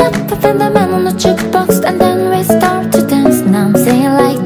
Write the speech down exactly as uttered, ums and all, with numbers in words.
up, I find the man on the jukebox, and then we start to dance. And I'm singing like